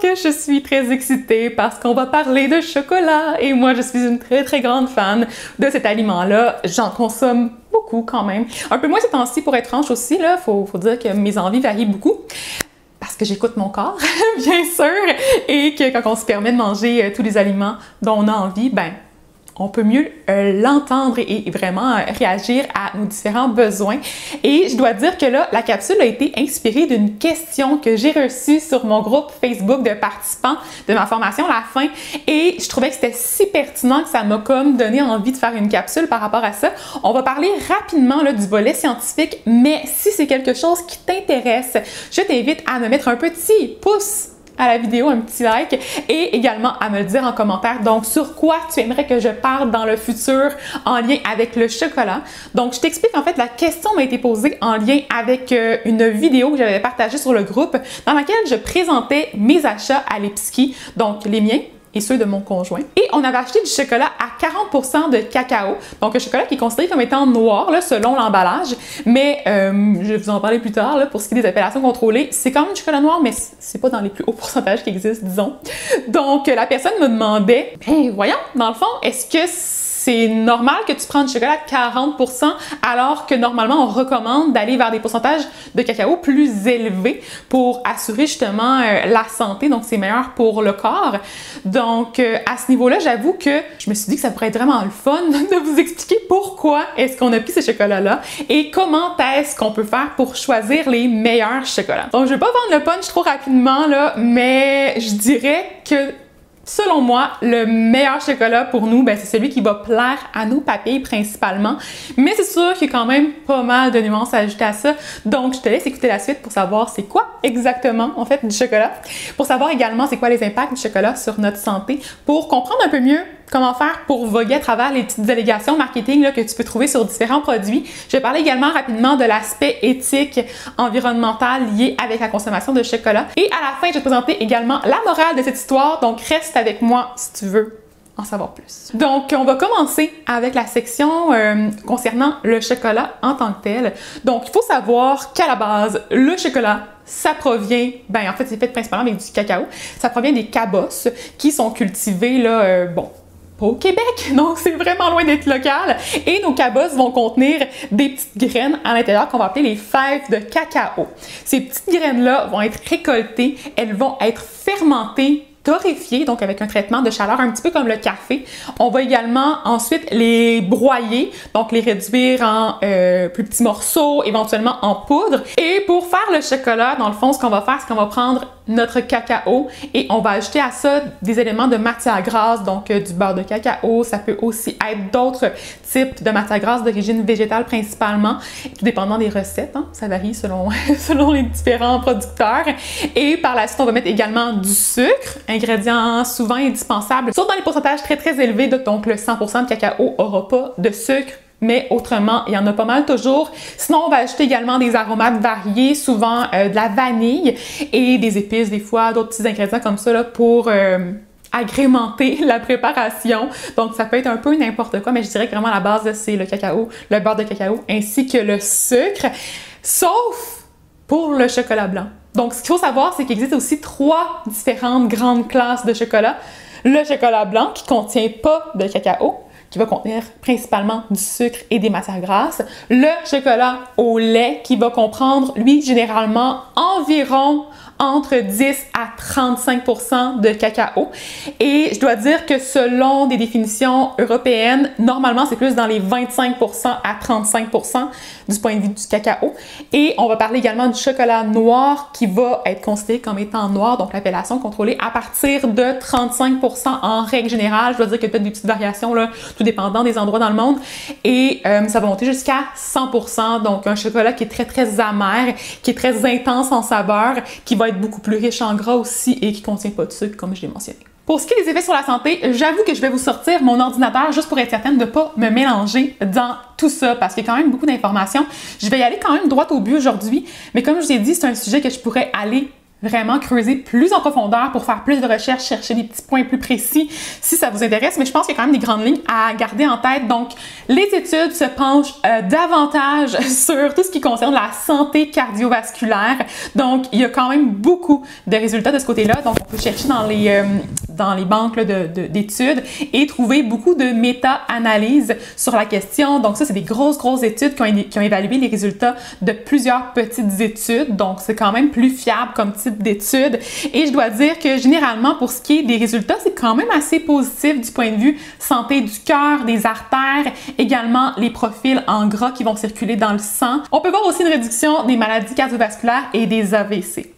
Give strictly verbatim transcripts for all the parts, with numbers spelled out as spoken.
Donc, je suis très excitée parce qu'on va parler de chocolat et moi, je suis une très, très grande fan de cet aliment-là. J'en consomme beaucoup quand même. Un peu moins ces temps-ci pour être franche aussi, là. Faut, faut dire que mes envies varient beaucoup. Parce que j'écoute mon corps, bien sûr, et que quand on se permet de manger euh, tous les aliments dont on a envie, ben, on peut mieux euh, l'entendre et, et vraiment euh, réagir à nos différents besoins. Et je dois dire que là, la capsule a été inspirée d'une question que j'ai reçue sur mon groupe Facebook de participants de ma formation La Faim. Et je trouvais que c'était si pertinent que ça m'a comme donné envie de faire une capsule par rapport à ça. On va parler rapidement là, du volet scientifique, mais si c'est quelque chose qui t'intéresse, je t'invite à me mettre un petit pouce à la vidéo, un petit like, et également à me le dire en commentaire. Donc, sur quoi tu aimerais que je parle dans le futur en lien avec le chocolat. Donc, je t'explique, en fait, la question m'a été posée en lien avec euh, une vidéo que j'avais partagée sur le groupe dans laquelle je présentais mes achats à l'épicerie, donc les miens et ceux de mon conjoint. Et on avait acheté du chocolat à quarante pour cent de cacao. Donc, un chocolat qui est considéré comme étant noir, là, selon l'emballage. Mais, euh, je vais vous en parler plus tard, là, pour ce qui est des appellations contrôlées. C'est quand même du chocolat noir, mais c'est pas dans les plus hauts pourcentages qui existent, disons. Donc, la personne me demandait, ben, voyons, dans le fond, est-ce que c'est normal que tu prends du chocolat à quarante pour cent alors que normalement on recommande d'aller vers des pourcentages de cacao plus élevés pour assurer justement euh, la santé, donc c'est meilleur pour le corps. Donc euh, à ce niveau-là, j'avoue que je me suis dit que ça pourrait être vraiment le fun de vous expliquer pourquoi est-ce qu'on a pris ces chocolats-là et comment est-ce qu'on peut faire pour choisir les meilleurs chocolats. Donc je vais pas vendre le punch trop rapidement là, mais je dirais que selon moi, le meilleur chocolat pour nous, ben, c'est celui qui va plaire à nos papilles principalement. Mais c'est sûr qu'il y a quand même pas mal de nuances à ajouter à ça. Donc, je te laisse écouter la suite pour savoir c'est quoi exactement, en fait, du chocolat. Pour savoir également c'est quoi les impacts du chocolat sur notre santé. Pour comprendre un peu mieux comment faire pour voguer à travers les petites allégations marketing là, que tu peux trouver sur différents produits. Je vais parler également rapidement de l'aspect éthique, environnemental lié avec la consommation de chocolat. Et à la fin, je vais te présenter également la morale de cette histoire. Donc, reste avec moi si tu veux en savoir plus. Donc, on va commencer avec la section euh, concernant le chocolat en tant que tel. Donc, il faut savoir qu'à la base, le chocolat, ça provient, ben en fait, c'est fait principalement avec du cacao. Ça provient des cabosses qui sont cultivées, là, euh, bon, au Québec, donc c'est vraiment loin d'être local. Et nos cabosses vont contenir des petites graines à l'intérieur qu'on va appeler les fèves de cacao. Ces petites graines-là vont être récoltées, elles vont être fermentées, torréfiées, donc avec un traitement de chaleur un petit peu comme le café. On va également ensuite les broyer, donc les réduire en euh, plus petits morceaux, éventuellement en poudre. Et pour faire le chocolat, dans le fond, ce qu'on va faire, c'est qu'on va prendre notre cacao et on va ajouter à ça des éléments de matière grasse, donc euh, du beurre de cacao. Ça peut aussi être d'autres types de matière grasse d'origine végétale principalement, tout dépendant des recettes, hein, ça varie selon, selon les différents producteurs. Et par la suite, on va mettre également du sucre, ingrédient souvent indispensable, sauf dans les pourcentages très très élevés, donc le cent pour cent de cacao n'aura pas de sucre. Mais autrement, il y en a pas mal toujours. Sinon, on va ajouter également des aromates variés, souvent euh, de la vanille et des épices, des fois, d'autres petits ingrédients comme ça là, pour euh, agrémenter la préparation. Donc, ça peut être un peu n'importe quoi, mais je dirais que vraiment la base, c'est le cacao, le beurre de cacao ainsi que le sucre, sauf pour le chocolat blanc. Donc, ce qu'il faut savoir, c'est qu'il existe aussi trois différentes grandes classes de chocolat. Le chocolat blanc qui ne contient pas de cacao, qui va contenir principalement du sucre et des matières grasses. Le chocolat au lait qui va comprendre, lui, généralement environ entre dix à trente-cinq pour cent de cacao. Et je dois dire que selon des définitions européennes, normalement, c'est plus dans les vingt-cinq pour cent à trente-cinq pour cent du point de vue du cacao. Et on va parler également du chocolat noir qui va être considéré comme étant noir, donc l'appellation contrôlée à partir de trente-cinq pour cent en règle générale. Je dois dire qu'il y a peut-être des petites variations, là, tout dépendant des endroits dans le monde. Et euh, ça va monter jusqu'à cent pour cent, donc un chocolat qui est très, très amer, qui est très intense en saveur, qui va être beaucoup plus riche en gras aussi et qui ne contient pas de sucre, comme je l'ai mentionné. Pour ce qui est des effets sur la santé, j'avoue que je vais vous sortir mon ordinateur juste pour être certaine de ne pas me mélanger dans tout ça, parce qu'il y a quand même beaucoup d'informations. Je vais y aller quand même droit au but aujourd'hui, mais comme je vous ai dit, c'est un sujet que je pourrais aller vraiment creuser plus en profondeur pour faire plus de recherches, chercher des petits points plus précis si ça vous intéresse, mais je pense qu'il y a quand même des grandes lignes à garder en tête. Donc, les études se penchent euh, davantage sur tout ce qui concerne la santé cardiovasculaire. Donc, il y a quand même beaucoup de résultats de ce côté-là. Donc, on peut chercher dans les, euh, dans les banques là, de, de, d'études et trouver beaucoup de méta-analyses sur la question. Donc, ça, c'est des grosses, grosses études qui ont, qui ont évalué les résultats de plusieurs petites études. Donc, c'est quand même plus fiable comme type d'études. Et je dois dire que généralement, pour ce qui est des résultats, c'est quand même assez positif du point de vue santé du cœur, des artères, également les profils en gras qui vont circuler dans le sang. On peut voir aussi une réduction des maladies cardiovasculaires et des A V C.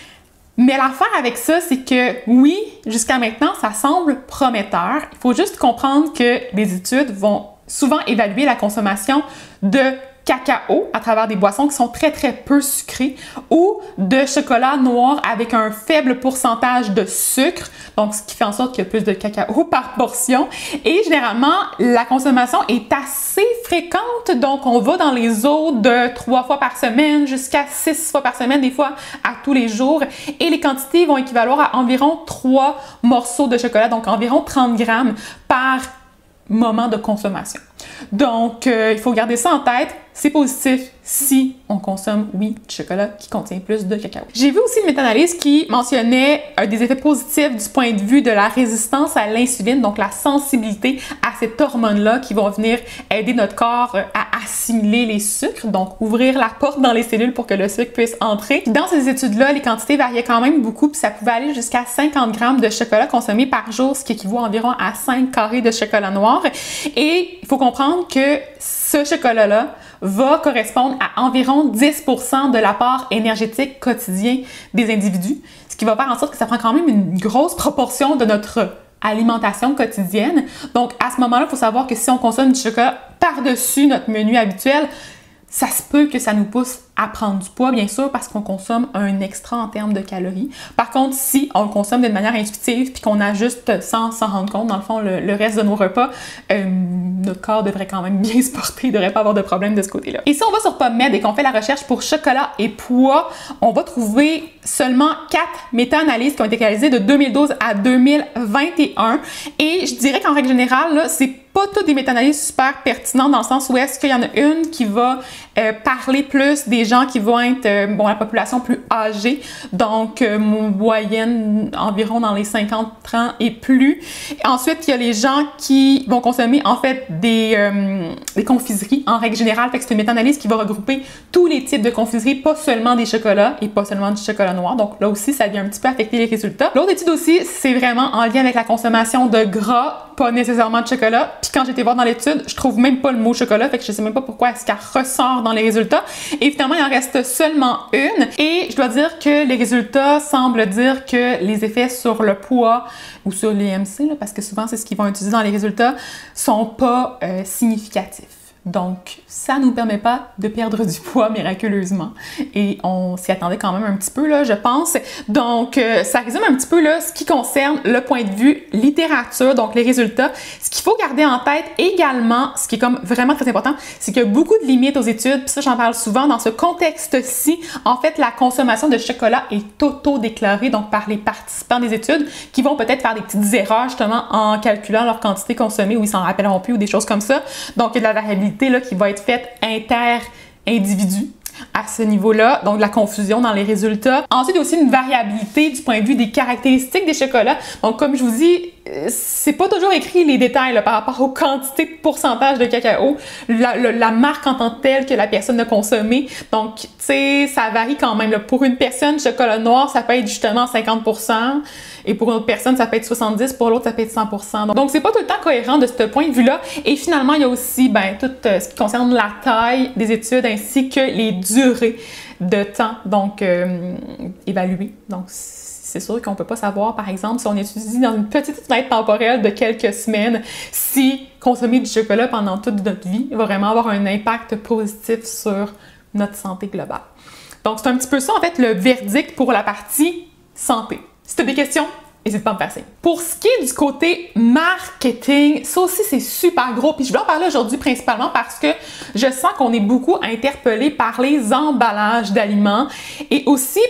Mais l'affaire avec ça, c'est que oui, jusqu'à maintenant, ça semble prometteur. Il faut juste comprendre que les études vont souvent évaluer la consommation de cacao à travers des boissons qui sont très très peu sucrées ou de chocolat noir avec un faible pourcentage de sucre, donc ce qui fait en sorte qu'il y a plus de cacao par portion. Et généralement, la consommation est assez fréquente, donc on va dans les eaux de trois fois par semaine jusqu'à six fois par semaine, des fois à tous les jours. Et les quantités vont équivaloir à environ trois morceaux de chocolat, donc environ trente grammes par moment de consommation. Donc, euh, il faut garder ça en tête. C'est positif si on consomme, oui, du chocolat qui contient plus de cacao. J'ai vu aussi une méta-analyse qui mentionnait euh, des effets positifs du point de vue de la résistance à l'insuline, donc la sensibilité à cette hormone-là qui va venir aider notre corps euh, à assimiler les sucres, donc ouvrir la porte dans les cellules pour que le sucre puisse entrer. Dans ces études-là, les quantités variaient quand même beaucoup, puis ça pouvait aller jusqu'à cinquante grammes de chocolat consommé par jour, ce qui équivaut environ à cinq carrés de chocolat noir. Et il faut comprendre que ce chocolat-là va correspondre à environ dix pour cent de l'apport énergétique quotidien des individus, ce qui va faire en sorte que ça prend quand même une grosse proportion de notre alimentation quotidienne. Donc, à ce moment-là, il faut savoir que si on consomme du chocolat par-dessus notre menu habituel, ça se peut que ça nous pousse à prendre du poids, bien sûr, parce qu'on consomme un extra en termes de calories. Par contre, si on le consomme d'une manière intuitive puis qu'on ajuste sans s'en rendre compte, dans le fond, le, le reste de nos repas, euh, notre corps devrait quand même bien se porter, il ne devrait pas avoir de problème de ce côté-là. Et si on va sur PubMed et qu'on fait la recherche pour chocolat et poids, on va trouver seulement quatre méta-analyses qui ont été réalisées de deux mille douze à deux mille vingt et un. Et je dirais qu'en règle générale, là, c'est pas toutes des méta-analyses super pertinentes dans le sens où est-ce qu'il y en a une qui va euh, parler plus des gens qui vont être, euh, bon, la population plus âgée, donc euh, moyenne environ dans les cinquante ans et plus. Et ensuite, il y a les gens qui vont consommer en fait des, euh, des confiseries en règle générale, fait que c'est une méta-analyse qui va regrouper tous les types de confiseries, pas seulement des chocolats et pas seulement du chocolat noir, donc là aussi, ça vient un petit peu affecter les résultats. L'autre étude aussi, c'est vraiment en lien avec la consommation de gras, pas nécessairement de chocolat. Puis quand j'étais voir dans l'étude, je trouve même pas le mot chocolat, fait que je sais même pas pourquoi est-ce qu'elle ressort dans les résultats. Et finalement, il en reste seulement une. Et je dois dire que les résultats semblent dire que les effets sur le poids ou sur l'I M C, là, parce que souvent c'est ce qu'ils vont utiliser dans les résultats, sont pas euh, significatifs. Donc, ça nous permet pas de perdre du poids miraculeusement. Et on s'y attendait quand même un petit peu, là, je pense. Donc, euh, ça résume un petit peu, là, ce qui concerne le point de vue littérature, donc les résultats. Ce qu'il faut garder en tête également, ce qui est comme vraiment très important, c'est qu'il y a beaucoup de limites aux études. Puis ça, j'en parle souvent. Dans ce contexte-ci, en fait, la consommation de chocolat est auto-déclarée, donc par les participants des études, qui vont peut-être faire des petites erreurs, justement, en calculant leur quantité consommée, ou ils s'en rappelleront plus, ou des choses comme ça. Donc, il y a de la variabilité là, qui va être faite inter-individu à ce niveau-là, donc de la confusion dans les résultats. Ensuite, il y a aussi une variabilité du point de vue des caractéristiques des chocolats. Donc, comme je vous dis, c'est pas toujours écrit les détails là, par rapport aux quantités de pourcentage de cacao, la, la, la marque en tant que telle que la personne a consommée. Donc, tu sais, ça varie quand même. Là. Pour une personne, chocolat noir, ça peut être justement cinquante pour cent. Et pour une autre personne, ça peut être soixante-dix, pour l'autre, ça peut être cent pour cent. Donc, c'est pas tout le temps cohérent de ce point de vue-là. Et finalement, il y a aussi ben, tout euh, ce qui concerne la taille des études ainsi que les durées de temps, donc euh, évaluées. Donc, c'est sûr qu'on peut pas savoir, par exemple, si on étudie dans une petite fenêtre temporelle de quelques semaines, si consommer du chocolat pendant toute notre vie va vraiment avoir un impact positif sur notre santé globale. Donc, c'est un petit peu ça, en fait, le verdict pour la partie santé. Si tu as des questions, n'hésite pas à me faire signe. Pour ce qui est du côté marketing, ça aussi c'est super gros. Puis je voulais en parler aujourd'hui principalement parce que je sens qu'on est beaucoup interpellé par les emballages d'aliments et aussi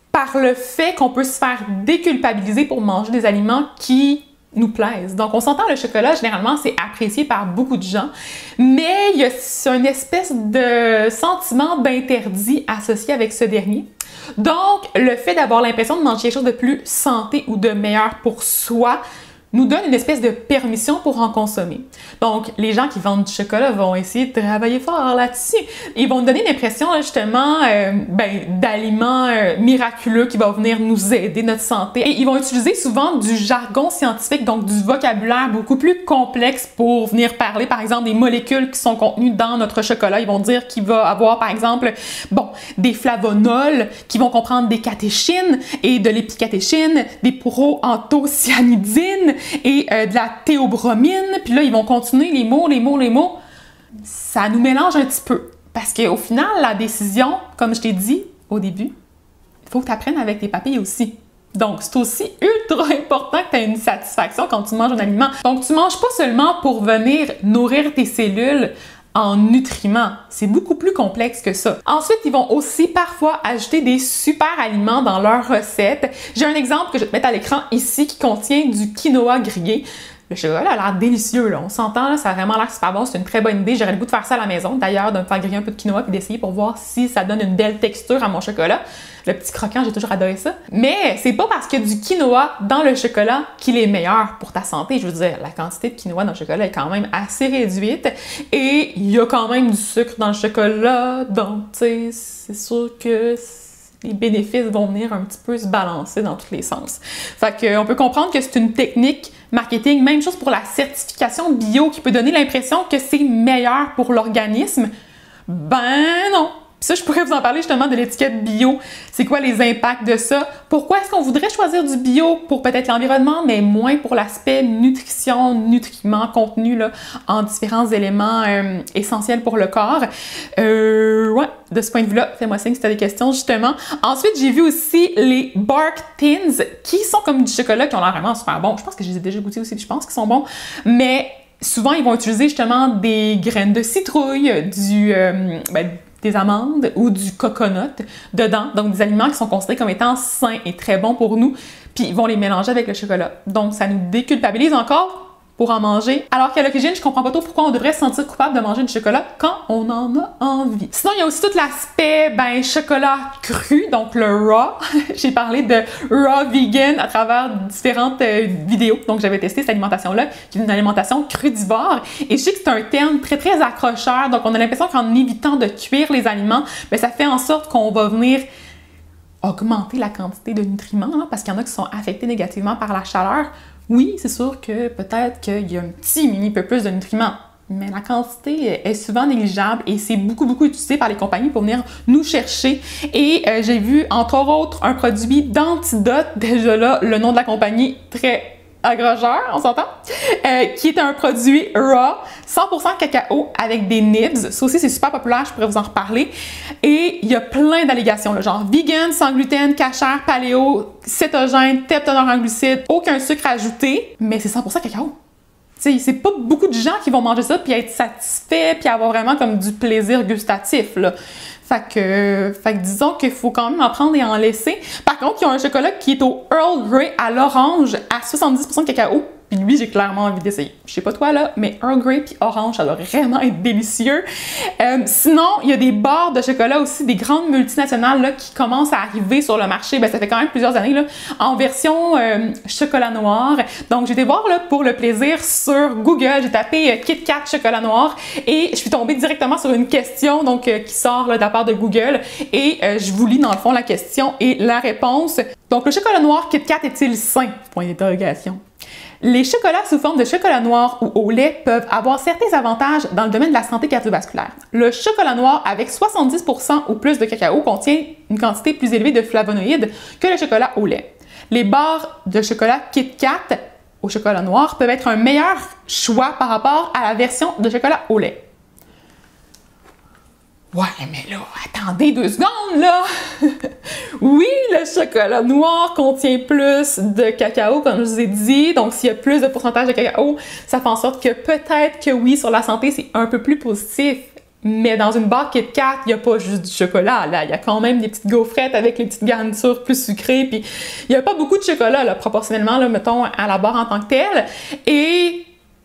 par le fait qu'on peut se faire déculpabiliser pour manger des aliments qui nous plaisent. Donc, on s'entend, le chocolat, généralement, c'est apprécié par beaucoup de gens, mais il y a une espèce de sentiment d'interdit associé avec ce dernier. Donc, le fait d'avoir l'impression de manger quelque chose de plus santé ou de meilleur pour soi nous donne une espèce de permission pour en consommer. Donc, les gens qui vendent du chocolat vont essayer de travailler fort là-dessus. Ils vont nous donner l'impression, justement, euh, ben, d'aliments euh, miraculeux qui vont venir nous aider, notre santé. Et ils vont utiliser souvent du jargon scientifique, donc du vocabulaire beaucoup plus complexe pour venir parler, par exemple, des molécules qui sont contenues dans notre chocolat. Ils vont dire qu'il va avoir, par exemple, bon, des flavonols qui vont comprendre des catéchines et de l'épicatéchine, des proanthocyanidines, et euh, de la théobromine, puis là, ils vont continuer les mots, les mots, les mots. Ça nous mélange un petit peu. Parce qu'au final, la décision, comme je t'ai dit au début, il faut que tu apprennes avec tes papilles aussi. Donc, c'est aussi ultra important que tu aies une satisfaction quand tu manges un aliment. Donc, tu manges pas seulement pour venir nourrir tes cellules en nutriments. C'est beaucoup plus complexe que ça. Ensuite, ils vont aussi parfois ajouter des super aliments dans leurs recettes. J'ai un exemple que je vais te mettre à l'écran ici qui contient du quinoa grillé. Le chocolat a l'air délicieux, là. On s'entend, là, ça a vraiment l'air super bon. C'est une très bonne idée. J'aurais le goût de faire ça à la maison, d'ailleurs, de me faire griller un peu de quinoa puis d'essayer pour voir si ça donne une belle texture à mon chocolat. Le petit croquant, j'ai toujours adoré ça. Mais c'est pas parce qu'il y a du quinoa dans le chocolat qu'il est meilleur pour ta santé. Je veux dire, la quantité de quinoa dans le chocolat est quand même assez réduite. Et il y a quand même du sucre dans le chocolat. Donc, tu sais, c'est sûr que les bénéfices vont venir un petit peu se balancer dans tous les sens. Fait qu'on peut comprendre que c'est une technique marketing, même chose pour la certification bio qui peut donner l'impression que c'est meilleur pour l'organisme. Ben non! Puis ça, je pourrais vous en parler justement de l'étiquette bio. C'est quoi les impacts de ça? Pourquoi est-ce qu'on voudrait choisir du bio pour peut-être l'environnement, mais moins pour l'aspect nutrition, nutriments, contenu là, en différents éléments euh, essentiels pour le corps? Euh, ouais, de ce point de vue-là, fais-moi signe si tu as des questions, justement. Ensuite, j'ai vu aussi les Bark Thins, qui sont comme du chocolat, qui ont l'air vraiment super bons. Je pense que je les ai déjà goûtés aussi, puis je pense qu'ils sont bons. Mais souvent, ils vont utiliser justement des graines de citrouille, du... Euh, ben, des amandes ou du coconut dedans, donc des aliments qui sont considérés comme étant sains et très bons pour nous, puis ils vont les mélanger avec le chocolat. Donc ça nous déculpabilise encore pour en manger, alors qu'à l'origine, je comprends pas trop pourquoi on devrait se sentir coupable de manger du chocolat quand on en a envie. Sinon, il y a aussi tout l'aspect, ben, chocolat cru, donc le raw. J'ai parlé de raw vegan à travers différentes euh, vidéos, donc j'avais testé cette alimentation-là, qui est une alimentation crudivore, et je sais que c'est un terme très, très accrocheur, donc on a l'impression qu'en évitant de cuire les aliments, ben, ça fait en sorte qu'on va venir augmenter la quantité de nutriments, là, parce qu'il y en a qui sont affectés négativement par la chaleur. Oui, c'est sûr que peut-être qu'il y a un petit mini peu plus de nutriments, mais la quantité est souvent négligeable et c'est beaucoup, beaucoup utilisé par les compagnies pour venir nous chercher. Et euh, j'ai vu, entre autres, un produit d'antidote, déjà là, le nom de la compagnie, très accrocheur, on s'entend, euh, qui est un produit raw, cent pour cent cacao avec des nibs. Ça aussi, c'est super populaire, je pourrais vous en reparler. Et il y a plein d'allégations, là, genre vegan, sans gluten, cachère, paléo, cétogène, teneur en glucides, aucun sucre ajouté, mais c'est cent pour cent cacao. T'sais, c'est pas beaucoup de gens qui vont manger ça puis être satisfaits puis avoir vraiment comme du plaisir gustatif, là. Fait que, fait que disons qu'il faut quand même en prendre et en laisser. Par contre, il y a un chocolat qui est au Earl Grey à l'orange à soixante-dix pour cent de cacao. Puis lui, j'ai clairement envie d'essayer. Je sais pas toi là, mais Earl Grey puis orange, ça doit vraiment être délicieux. Euh, sinon, il y a des barres de chocolat aussi, des grandes multinationales là, qui commencent à arriver sur le marché. Ben, ça fait quand même plusieurs années là, en version euh, chocolat noir. Donc, j'ai été voir là, pour le plaisir sur Google. J'ai tapé euh, Kit Kat chocolat noir et je suis tombée directement sur une question donc euh, qui sort là, de la part de Google. Et euh, je vous lis dans le fond la question et la réponse. Donc, le chocolat noir Kit Kat est-il sain? Point d'interrogation. Les chocolats sous forme de chocolat noir ou au lait peuvent avoir certains avantages dans le domaine de la santé cardiovasculaire. Le chocolat noir avec soixante-dix pour cent ou plus de cacao contient une quantité plus élevée de flavonoïdes que le chocolat au lait. Les barres de chocolat Kit Kat au chocolat noir peuvent être un meilleur choix par rapport à la version de chocolat au lait. Ouais, mais là, attendez deux secondes, là! Oui, le chocolat noir contient plus de cacao, comme je vous ai dit. Donc, s'il y a plus de pourcentage de cacao, ça fait en sorte que peut-être que oui, sur la santé, c'est un peu plus positif. Mais dans une barre Kit Kat, il n'y a pas juste du chocolat, là. Il y a quand même des petites gaufrettes avec les petites garnitures plus sucrées, puis il n'y a pas beaucoup de chocolat, là, proportionnellement, là, mettons, à la barre en tant que telle. Et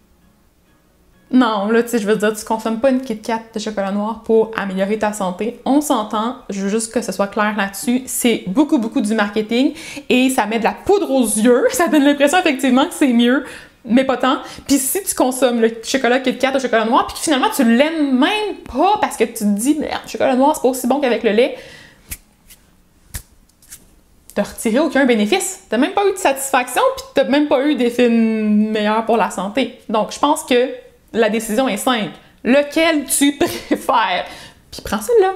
non, là, tu sais, je veux dire, tu consommes pas une Kit Kat de chocolat noir pour améliorer ta santé. On s'entend, je veux juste que ce soit clair là-dessus. C'est beaucoup, beaucoup du marketing et ça met de la poudre aux yeux. Ça donne l'impression, effectivement, que c'est mieux, mais pas tant. Puis si tu consommes le chocolat Kit Kat au chocolat noir, puis que finalement tu l'aimes même pas parce que tu te dis, merde, le chocolat noir, c'est pas aussi bon qu'avec le lait, t'as retiré aucun bénéfice. T'as même pas eu de satisfaction, puis t'as même pas eu d'effet meilleur pour la santé. Donc, je pense que la décision est simple. Lequel tu préfères? Puis prends celui-là.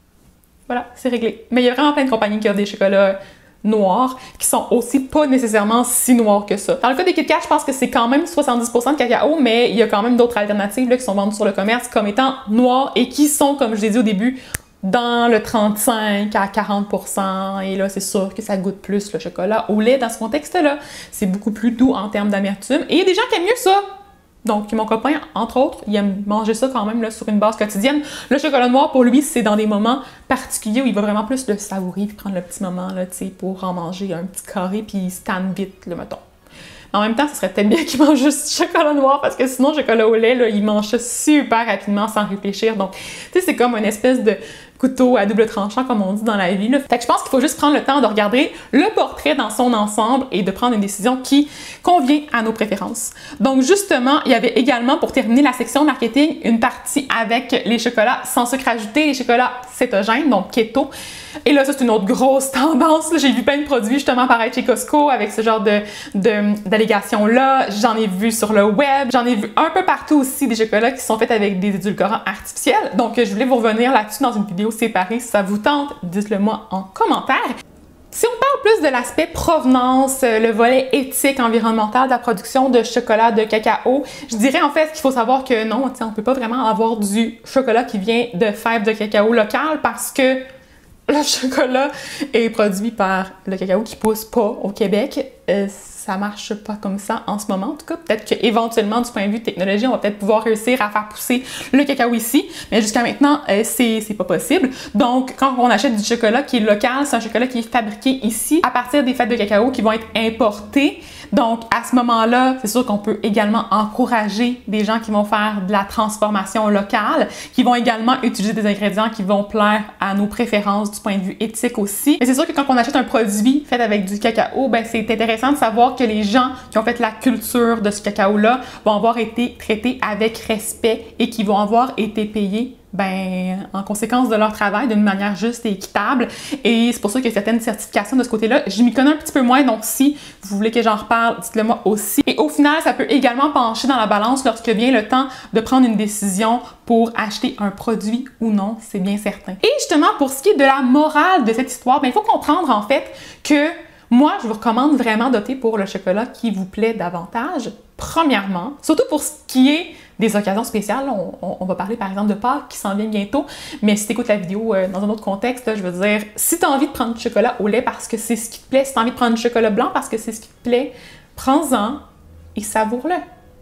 Voilà, c'est réglé. Mais il y a vraiment plein de compagnies qui ont des chocolats noirs qui sont aussi pas nécessairement si noirs que ça. Dans le cas des Kit Kat, je pense que c'est quand même soixante-dix pour cent de cacao, mais il y a quand même d'autres alternatives là, qui sont vendues sur le commerce comme étant noirs et qui sont, comme je l'ai dit au début, dans le trente-cinq à quarante pour cent. Et là, c'est sûr que ça goûte plus le chocolat au lait dans ce contexte-là. C'est beaucoup plus doux en termes d'amertume. Et il y a des gens qui aiment mieux ça. Donc, mon copain, entre autres, il aime manger ça quand même là, sur une base quotidienne. Le chocolat noir, pour lui, c'est dans des moments particuliers où il va vraiment plus le savourer puis prendre le petit moment là, pour en manger un petit carré puis il se tanne vite, là, mettons. En même temps, ce serait peut-être bien qu'il mange juste du chocolat noir parce que sinon, le chocolat au lait, là, il mange ça super rapidement sans réfléchir. Donc, tu sais, c'est comme une espèce de couteau à double tranchant, comme on dit dans la vie, là. Fait que je pense qu'il faut juste prendre le temps de regarder le portrait dans son ensemble et de prendre une décision qui convient à nos préférences. Donc, justement, il y avait également, pour terminer la section marketing, une partie avec les chocolats sans sucre ajouté, les chocolats cétogènes, donc keto. Et là, ça, c'est une autre grosse tendance. J'ai vu plein de produits, justement, paraître chez Costco avec ce genre de, de, d'allégations-là. J'en ai vu sur le web. J'en ai vu un peu partout aussi des chocolats qui sont faits avec des édulcorants artificiels. Donc, je voulais vous revenir là-dessus dans une vidéo séparée. Si ça vous tente, dites-le moi en commentaire. Si on parle plus de l'aspect provenance, le volet éthique, environnemental de la production de chocolat de cacao, je dirais en fait qu'il faut savoir que non, on ne peut pas vraiment avoir du chocolat qui vient de fèves de cacao local parce que le chocolat est produit par le cacao qui pousse pas au Québec. Euh, ça marche pas comme ça en ce moment. En tout cas, peut-être qu'éventuellement, du point de vue technologie, on va peut-être pouvoir réussir à faire pousser le cacao ici. Mais jusqu'à maintenant, euh, c'est pas possible. Donc, quand on achète du chocolat qui est local, c'est un chocolat qui est fabriqué ici à partir des fèves de cacao qui vont être importées. Donc, à ce moment-là, c'est sûr qu'on peut également encourager des gens qui vont faire de la transformation locale, qui vont également utiliser des ingrédients qui vont plaire à nos préférences du point de vue éthique aussi. Mais c'est sûr que quand on achète un produit fait avec du cacao, ben c'est intéressant de savoir que les gens qui ont fait la culture de ce cacao-là vont avoir été traités avec respect et qui vont avoir été payés ben, en conséquence de leur travail d'une manière juste et équitable. Et c'est pour ça qu'il y a certaines certifications de ce côté-là. Je m'y connais un petit peu moins, donc si vous voulez que j'en reparle, dites-le moi aussi. Et au final, ça peut également pencher dans la balance lorsque vient le temps de prendre une décision pour acheter un produit ou non, c'est bien certain. Et justement, pour ce qui est de la morale de cette histoire, ben, il faut comprendre en fait que moi, je vous recommande vraiment d'opter pour le chocolat qui vous plaît davantage, premièrement, surtout pour ce qui est des occasions spéciales. On, on, on va parler par exemple de Pâques qui s'en vient bientôt, mais si tu écoutes la vidéo euh, dans un autre contexte, là, je veux dire, si tu as envie de prendre du chocolat au lait parce que c'est ce qui te plaît, si tu as envie de prendre du chocolat blanc parce que c'est ce qui te plaît, prends-en et savoure-le.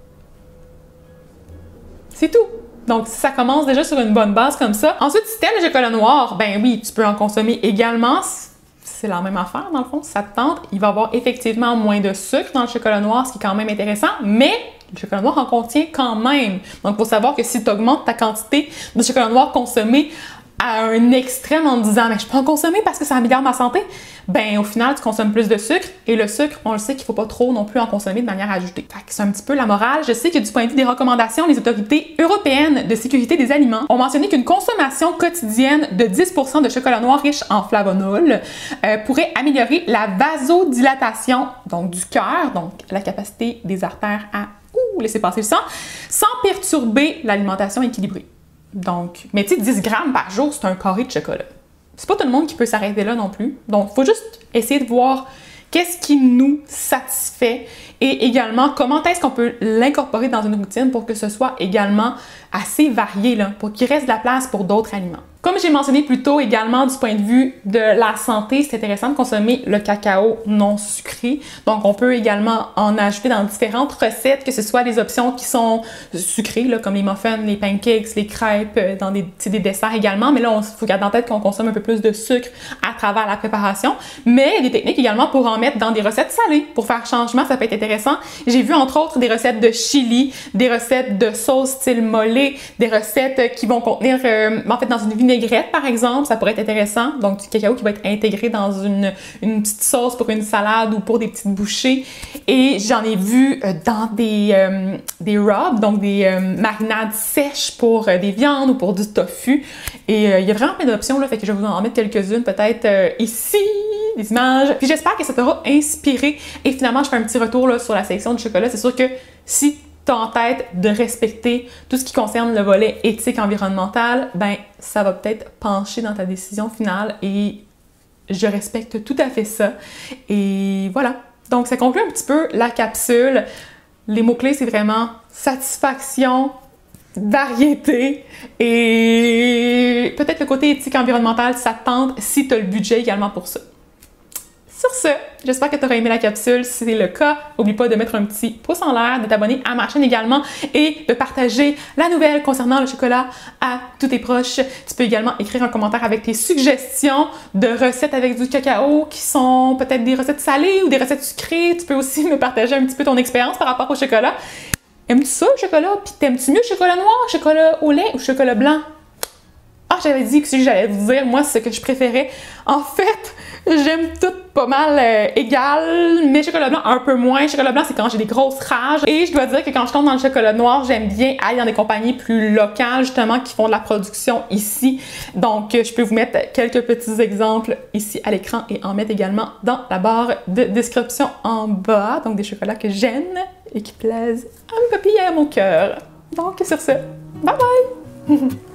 C'est tout. Donc, ça commence déjà sur une bonne base comme ça. Ensuite, si tu aimes le chocolat noir, ben oui, tu peux en consommer également. C'est la même affaire, dans le fond, si ça te tente. Il va y avoir effectivement moins de sucre dans le chocolat noir, ce qui est quand même intéressant, mais le chocolat noir en contient quand même. Donc, il faut savoir que si tu augmentes ta quantité de chocolat noir consommé à un extrême en te disant « mais je peux en consommer parce que ça améliore ma santé », ben au final, tu consommes plus de sucre. Et le sucre, on le sait qu'il ne faut pas trop non plus en consommer de manière ajoutée. Fait que c'est un petit peu la morale. Je sais que du point de vue des recommandations, les autorités européennes de sécurité des aliments ont mentionné qu'une consommation quotidienne de dix pour cent de chocolat noir riche en flavonol euh, pourrait améliorer la vasodilatation donc du cœur, donc la capacité des artères à ouh, laisser passer le sang, sans perturber l'alimentation équilibrée. Donc, mais tu sais, dix grammes par jour, c'est un carré de chocolat. C'est pas tout le monde qui peut s'arrêter là non plus. Donc, il faut juste essayer de voir qu'est-ce qui nous satisfait et également comment est-ce qu'on peut l'incorporer dans une routine pour que ce soit également assez varié, là, pour qu'il reste de la place pour d'autres aliments. Comme j'ai mentionné plus tôt, également du point de vue de la santé, c'est intéressant de consommer le cacao non sucré. Donc, on peut également en ajouter dans différentes recettes, que ce soit des options qui sont sucrées, là, comme les muffins, les pancakes, les crêpes, dans des, des desserts également. Mais là, il faut garder en tête qu'on consomme un peu plus de sucre à travers la préparation. Mais il y a des techniques également pour en mettre dans des recettes salées. Pour faire changement, ça peut être intéressant. J'ai vu entre autres des recettes de chili, des recettes de sauce style mollet, des recettes qui vont contenir, euh, en fait, dans une vinaigrette par exemple, ça pourrait être intéressant. Donc, du cacao qui va être intégré dans une, une petite sauce pour une salade ou pour des petites bouchées. Et j'en ai vu euh, dans des, euh, des rubs, donc des euh, marinades sèches pour euh, des viandes ou pour du tofu. Et euh, il y a vraiment plein d'options, là, fait que je vais vous en mettre quelques-unes peut-être euh, ici, des images. Puis j'espère que ça t'aura inspiré. Et finalement, je fais un petit retour là, sur la sélection du chocolat. C'est sûr que si t'as en tête de respecter tout ce qui concerne le volet éthique environnemental, ben ça va peut-être pencher dans ta décision finale et je respecte tout à fait ça. Et voilà. Donc ça conclut un petit peu la capsule. Les mots-clés, c'est vraiment satisfaction, variété et peut-être le côté éthique environnemental, ça te tente si tu as le budget également pour ça. Sur ce, j'espère que tu auras aimé la capsule. Si c'est le cas, n'oublie pas de mettre un petit pouce en l'air, de t'abonner à ma chaîne également et de partager la nouvelle concernant le chocolat à tous tes proches. Tu peux également écrire un commentaire avec tes suggestions de recettes avec du cacao qui sont peut-être des recettes salées ou des recettes sucrées. Tu peux aussi me partager un petit peu ton expérience par rapport au chocolat. Aimes-tu ça, le chocolat? Puis t'aimes-tu mieux le chocolat noir, chocolat au lait ou chocolat blanc? Ah, j'avais dit que si j'allais vous dire, moi, ce que je préférais. En fait, j'aime tout pas mal euh, égal, mais chocolat blanc un peu moins. Chocolat blanc, c'est quand j'ai des grosses rages. Et je dois dire que quand je tombe dans le chocolat noir, j'aime bien aller dans des compagnies plus locales, justement, qui font de la production ici. Donc, je peux vous mettre quelques petits exemples ici à l'écran et en mettre également dans la barre de description en bas. Donc, des chocolats que j'aime et qui plaisent à mes papilles et à mon cœur. Donc, sur ce, bye bye!